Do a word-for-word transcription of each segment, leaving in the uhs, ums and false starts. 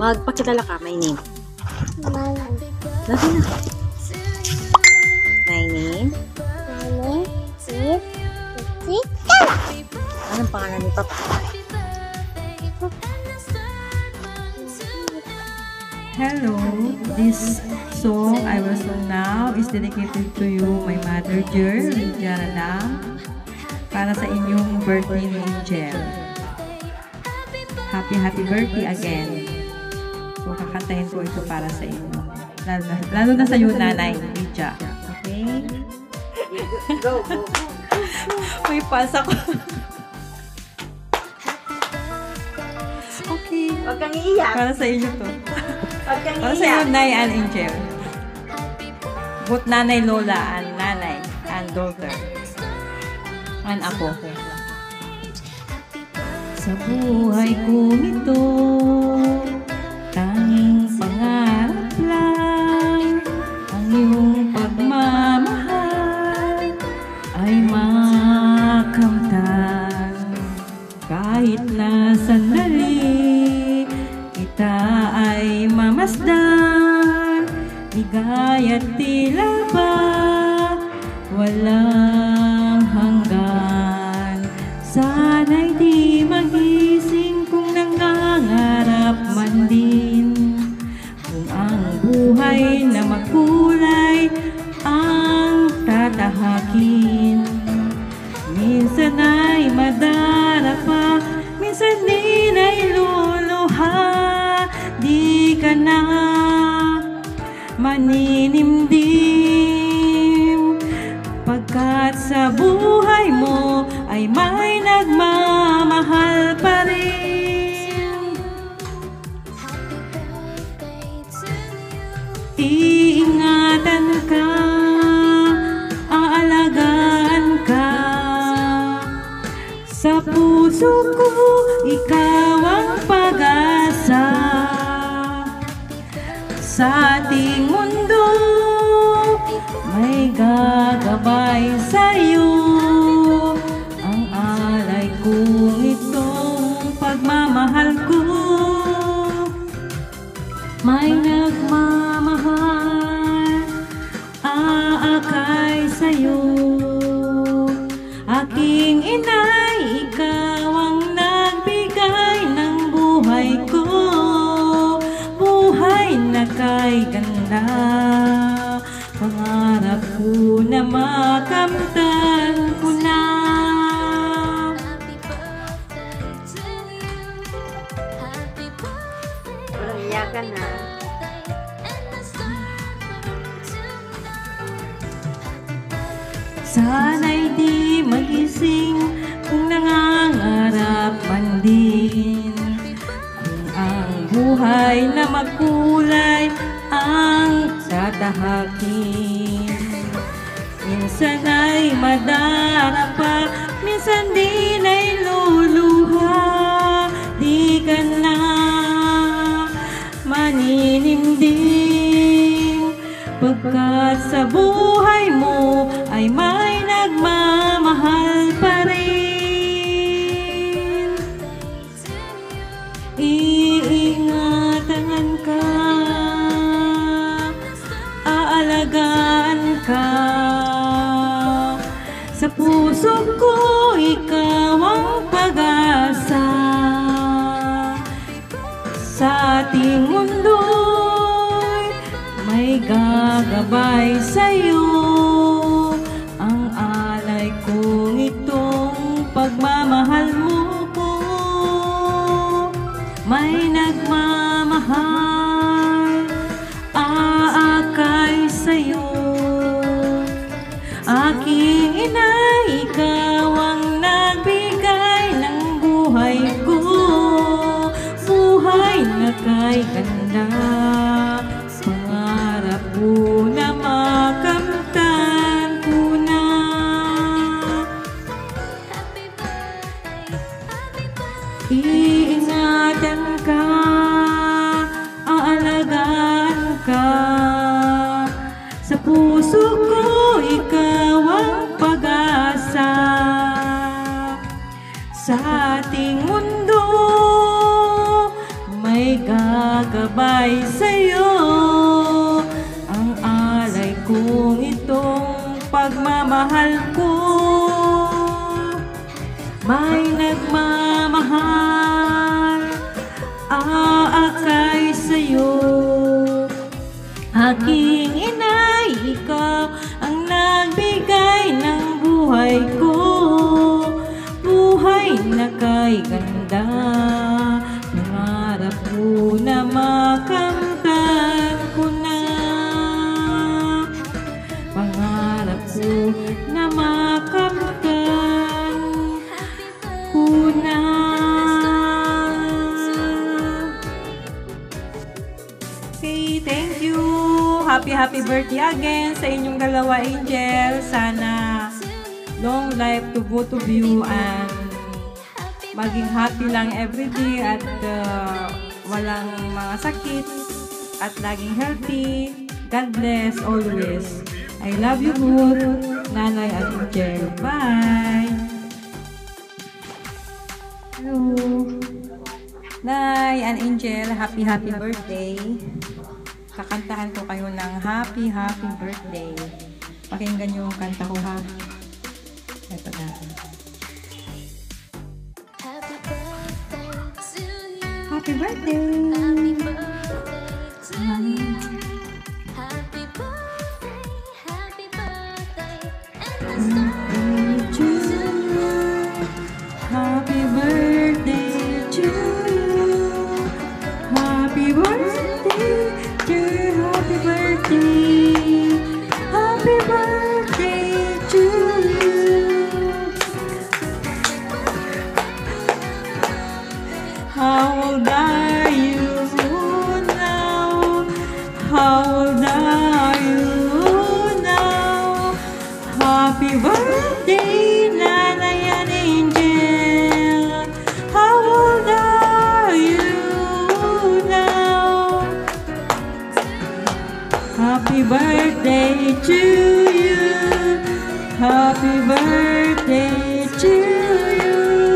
Magpakilala ka, my name. Malang. Lagi na. My name? My name is Rita. Anong pangalan ni Papa? Hello, this song I will sing now is dedicated to you, my mother dear, Lydia Ranang, para sa inyong birthday ni Angel. Happy, happy birthday again. So, kakantahin ko ito para sa inyo. Lalo na, lalo na sa iyo, Nanay Lydia. Okay? Go, go. May pasa ko. Okay. Huwag kang iiyak. Para sa inyo to. Huwag kang Para sa iiyak. iyo, Nay and Angel. Both Nanay Lola and Nanay and daughter. And Apo. Sa buhay ko ito, tanging pangarap lang ang iyong pagmamahal ay makamtan. Kahit na sandali kita ay mamasdan, ligaya't tila ba walang hanggan. Sana'y di magising kung nangangarap man din, kung ang buhay na makulay ang tatahakin. Minsan ay madarapa, minsan din ay luluha, di ka na maninimdim, pagkat sa buhay mo ay may nagmamahal pa rin. Iingatan ka, aalagaan ka, sa puso ko ikaw ang pag-asa. Sa ating mundo may gagabay sa'yo, ang alay kong itong pagmamahal ko. May nagmamahal, aakay sa'yo. Aking inay, ikaw ang nagbigay ng buhay ko, buhay na kay ganda. Pangarap ko na makamtan ko na. Walang iyakan na. Sana'y di magising kung nangangarap man din, kung ang buhay na magkulay ang tatahakin. Minsan ay madarapa, minsan din ay luluha, di ka na maninimdim, pagkat sa buhay mo ay may nagmamahal pa rin. Iingatan ka, aalagaan ka, sa puso ko ikaw ang pag-asa. Sa ating mundo'y may gagabay sa'yo, ang alay kong itong pagmamahal mo ko. May nagmamahal, aakay sa'yo. Aking ina, ikaw ang nagbigay ng buhay ko, buhay na kay ganda. Pangarap ko na makamtan ko na. Iingatan ka, aalagaan ka, sa puso ko ikaw ang pag-asa. Sa ating mundo may ako'y gagabay sa'yo. Ang alay kong itong pagmamahal ko, may nagmamahal, aakay sa'yo. Aking inay, ikaw ang nagbigay ng buhay ko, buhay na kay ganda. Nangarap ko na makamtan ko na, pangarap ko na makamtan ko na. Okay, thank you. Happy happy birthday again sa inyong dalawa, Angel. Sana long life to both of you and maging happy lang everyday at uh, walang mga sakit at laging healthy. God bless always. I love you both, Nanay at Angel. Bye! Hello! Nay and Angel, happy happy birthday! Kakantahan ko kayo ng happy happy birthday. Pakinggan yung kanta ko ha. Ito na. Happy birthday! Happy birthday! Happy birthday! Happy birthday! To you. Happy birthday to you. Happy birthday to you. Happy birthday. Happy birthday to you. How old are you now? How old are you now? Happy birthday, Nanay and Angel. How old are you now? Happy birthday to you. Happy birthday to you.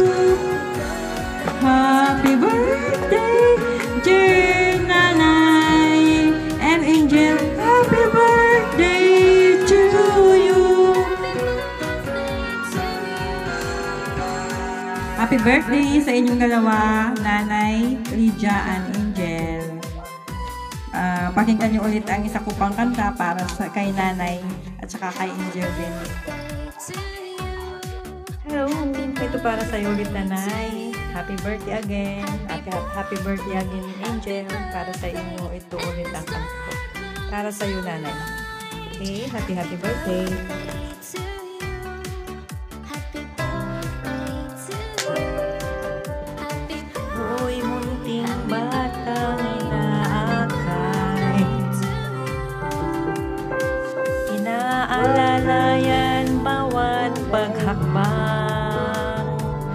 Happy birthday, dear Nanay and Angel. Happy birthday to you. Happy birthday sa inyong dalawa, Nanay, Lydia and Angel. Uh, pakinggan niyo ulit ang isa ko pang kanta para sa kay Nanay at saka kay Angel din. Hello, ito para sa iyo ulit, Nanay. Happy birthday again. Happy, happy birthday again, Angel. Para sa inyo, ito ulit ang kanta ko. Para sa iyo, Nanay. Okay, happy happy birthday. Hoy, munting batang inaakay, inaalala yan bawat paghakbang.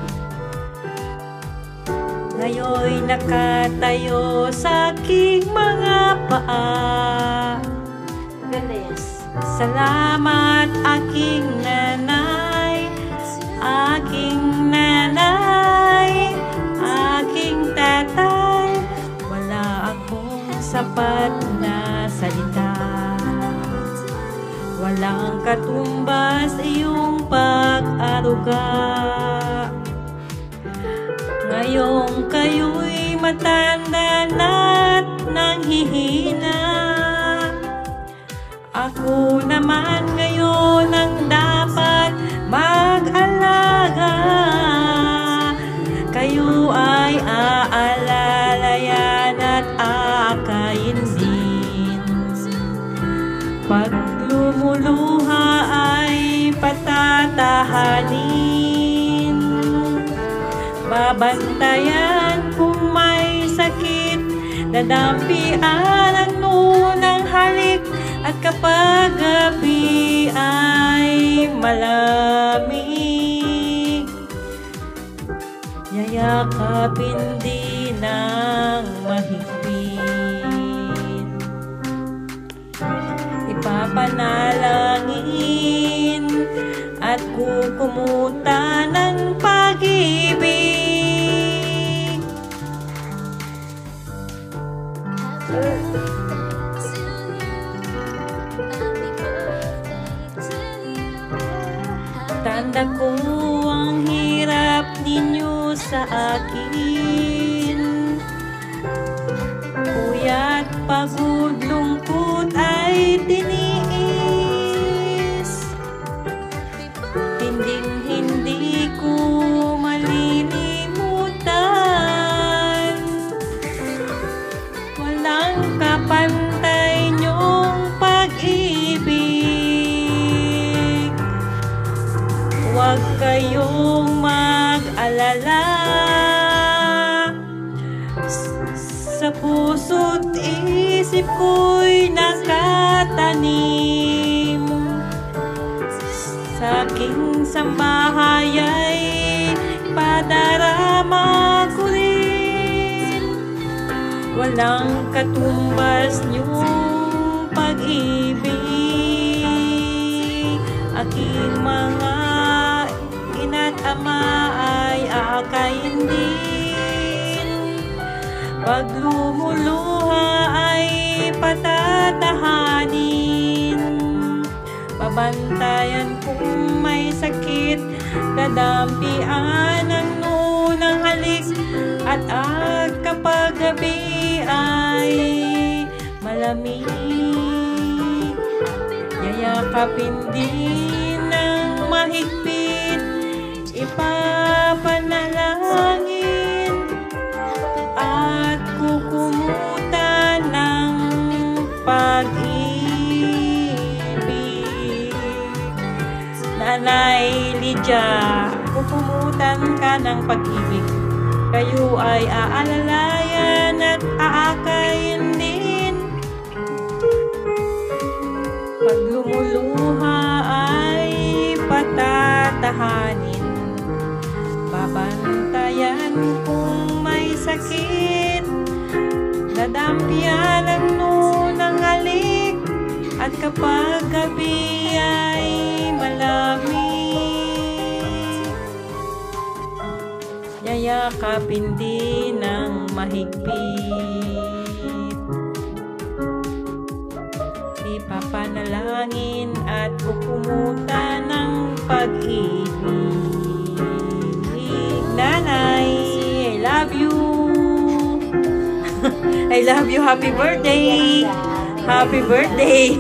Ngayon'y nakatayo sa aking mga paa. Ganda yan. Salamat aking nanay, aking nanay, aking tatay. Wala akong sapat na salita, walang katumbas iyong pag-aruga. Ngayong kayo'y matanda na't nanghihina, ako naman ngayon ang dapat mag-alaga. Kayo ay aalalayan at aakayin din. Pag lumuluha ay patatahanin, babantayan kung may sakit, dadampian ang nunang halik. At kapag gabi ay malamig, yayakapin din ng mahigpit. Ipapanalangin at kukumuta ng pag-ibig. ninyo sa akin. Puyat, pagod, lungkot ay tiniis. Hinding hindi ko malilimutan. Walang kapantay niyong pag-ibig. Huwag kayong mag-alala. Sa puso't isip ko'y nakatanim. Sa aking sambahay ay padarama ko rin. Walang katumbas niyong pag-ibig. Aking mga ina't ama ay aakayin din. Pag lumuluha ay patatahanin. Babantayan kung may sakit, dadampian ang nunang halik. At at kapag gabi ay malamig, yayakapin din ng mahigpit. Ipapanalangin at kukumutan ng pag-ibig. Nanay Lydia, kukumutan ka ng pag-ibig. Kayo ay aalalayan at aakayin din. Pag lumuluha ay patatahanin. Babantayan kung may sakit, dadampian ang nunang halik. At kapag gabi ay malamig, yayakapin din ng mahigpit. Ipapanalangin at kukumutan ng pag-ibig. Nanay, I love you. I love you. Happy birthday. Happy birthday.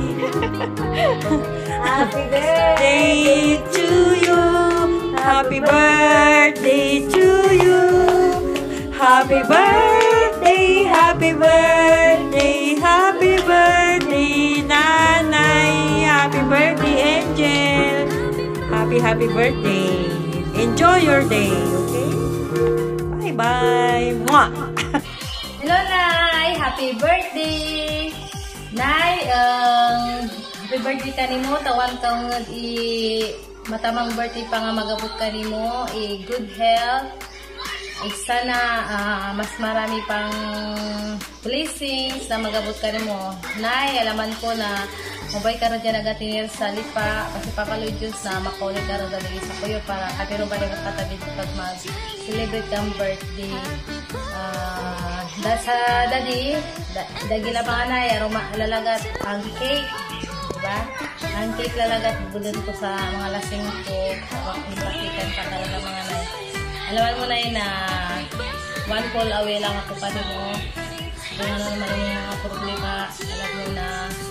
Happy birthday to you. Happy birthday to you. Happy birthday. Happy birthday. Happy birthday, Nanay. Happy birthday, Angel. Happy, happy birthday. Enjoy your day, okay? Bye-bye. Mwah! Hello, Nay! Happy birthday! Nay, um, happy birthday ka nimo. Tawan kang i matamang birthday pa nga magabot ka nimo. I good health. Ig sana uh, mas marami pang blessings na magabot ka nimo. Nay, alaman ko na mabay ka rin dyan agatinir sa lipa. Kasi papaloy Diyos na makulit ka rin dyan sa kuyo para katiro ba rin katabit pag mag-celebrate kang birthday. Uh, da sa daddy, da, dagi na mga nay, aroma lalagat ang cake. Diba? Ang cake lalagat, bulon ko sa mga lasing ko. Ipakikan pa talaga mga nay. Alaman mo na yun na one call away lang ako pa rin mo. Kung ano naman yung mga problema, alam mo na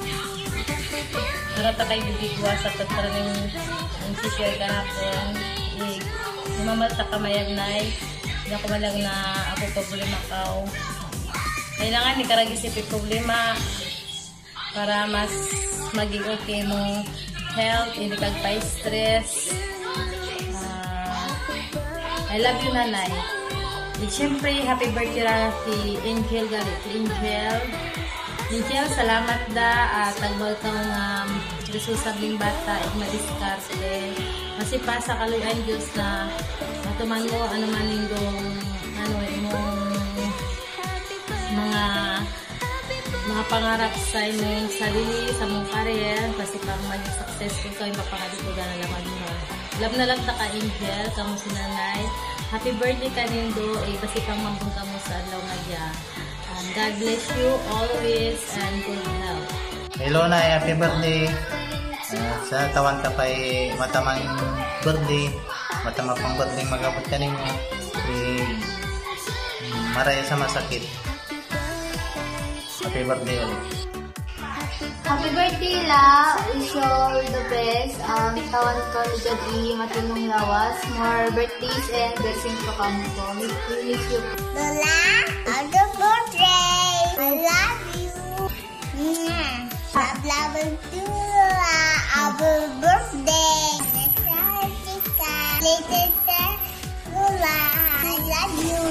narata kayo bibigwa sa tatraning yung sisir ka hapon. Imamalta ka mayagnay. Hindi ako malang na ako problema kao. Kailangan ni karagisipin problema para mas maging okay mo health, hindi kag pa stress. Uh, I love you, Nanay. At syempre, happy birthday na si Angel galit. Angel, Angel, salamat da at tagbal kang um, resusabing bata at madiskarte. Kasi pa sa kaluyan Diyos na matuman mo ano man yung ano imong mga mga pangarap sa inyong sarili, sa mong career, kasi pang maging successful ka, yung mapakadikugan na lamang mo. Love na love ta ka, Angel, kamo si Nanay. Happy birthday ka nindo, eh, kasi pang mambong ka mo sa alaw nga dya. Um, God bless you always and good health. Hello, Nay, happy birthday. Uh, sa tawan ka pa'y matamang birthday. matama pang birthday magabot ka nimo. Eh, maraya sa masakit. Happy birthday ulit. Happy birthday, La! Wish you all the best. Um, tawan ko ni Jadi, matinong lawas. More birthdays and blessings to come po. We miss you. Lola, happy birthday! I love you! Love, love you too, Lola! Happy birthday! Later, Lola, I love you!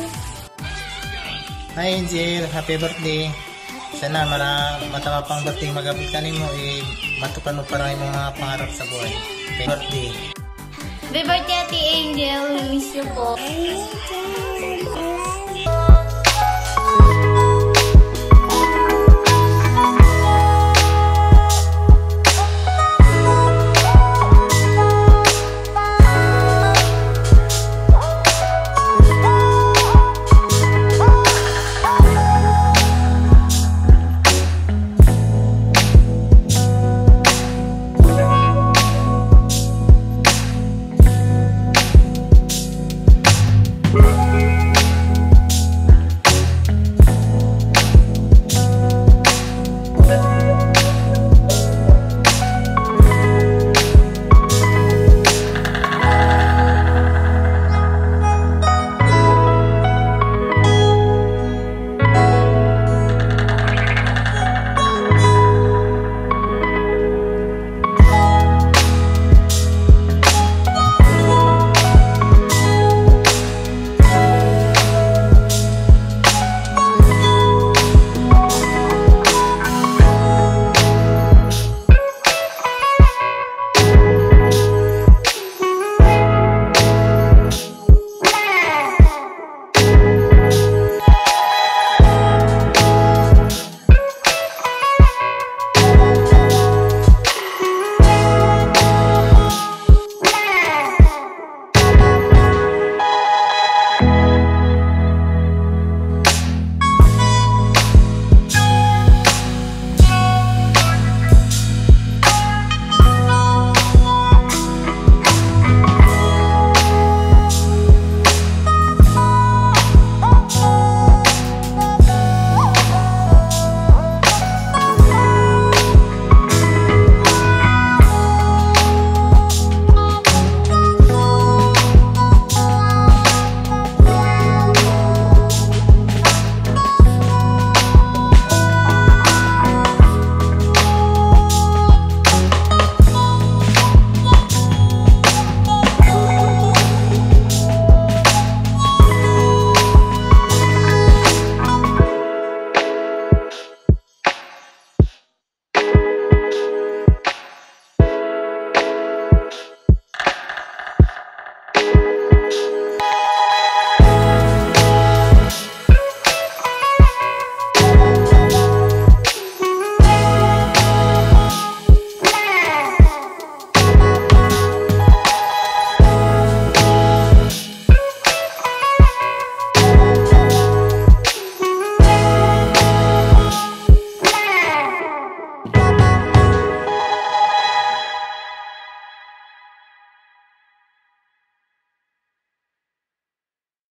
Hi Angel, happy birthday. Sana mara matama pang birthday magabot ka nimo eh matukan mo para imong mga pangarap sa buhay. Happy birthday. Happy birthday, Ate Angel. We miss you po. Bye.